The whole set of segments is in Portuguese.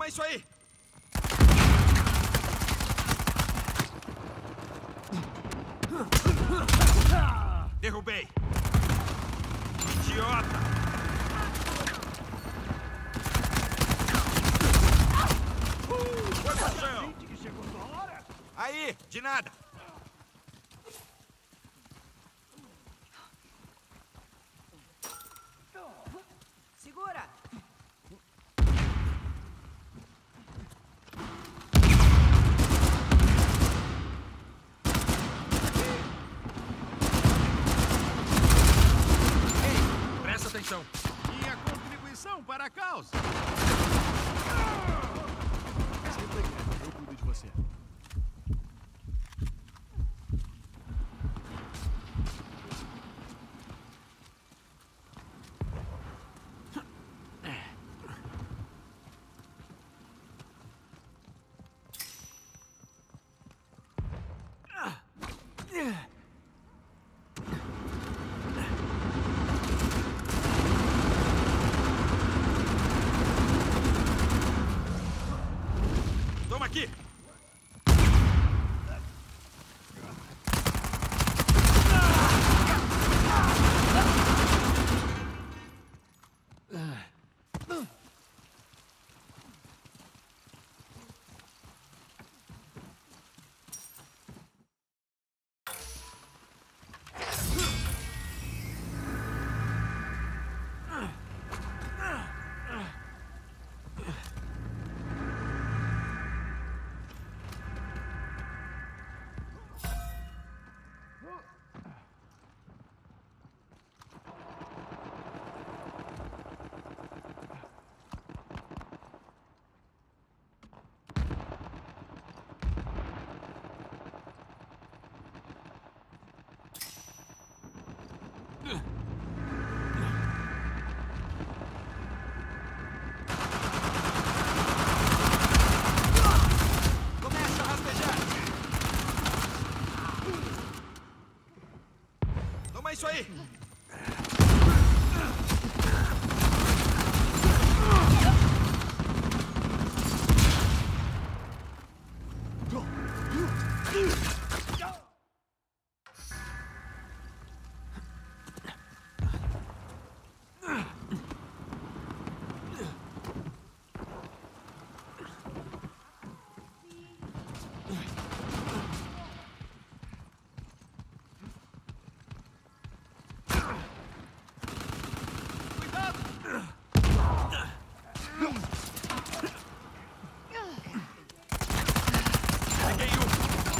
Toma isso aí! Derrubei! Idiota! Foi pro chão! Aí, de nada! Segura! Ei, presta atenção! Minha contribuição para a causa. Sempre quero, eu cuido de você. Toma aqui! Começa a rastejar! Toma isso aí! Peguei um!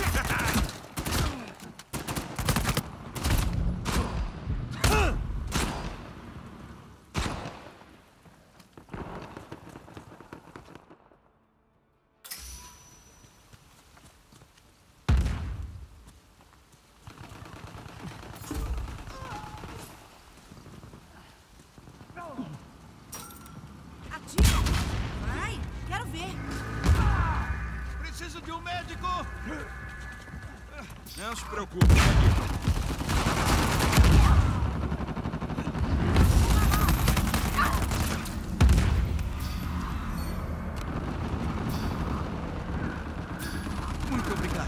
Atira! Vai! Quero ver! Preciso de um médico. Não se preocupe, tô aqui. Muito obrigado.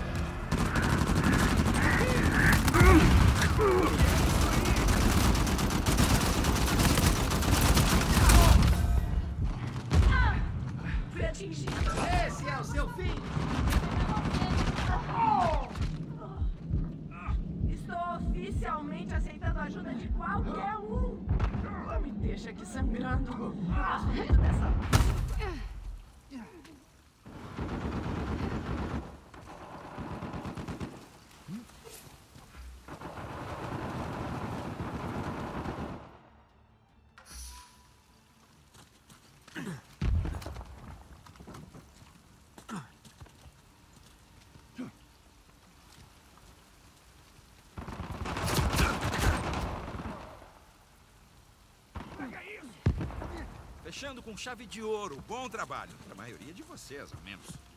Fui atingido! Esse é o seu fim. Estou oficialmente aceitando a ajuda de qualquer um! Não me deixa aqui sangrando! Gosto muito dessa... Fechando com chave de ouro. Bom trabalho. Para a maioria de vocês, ao menos.